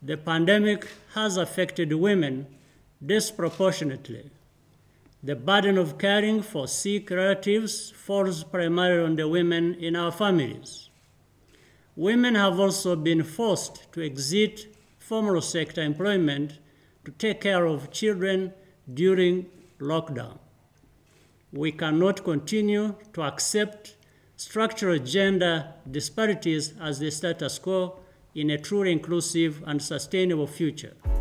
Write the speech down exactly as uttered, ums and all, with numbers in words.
The pandemic has affected women disproportionately. The burden of caring for sick relatives falls primarily on the women in our families. Women have also been forced to exit formal sector employment to take care of children during lockdown. We cannot continue to accept structural gender disparities as the status quo in a truly inclusive and sustainable future.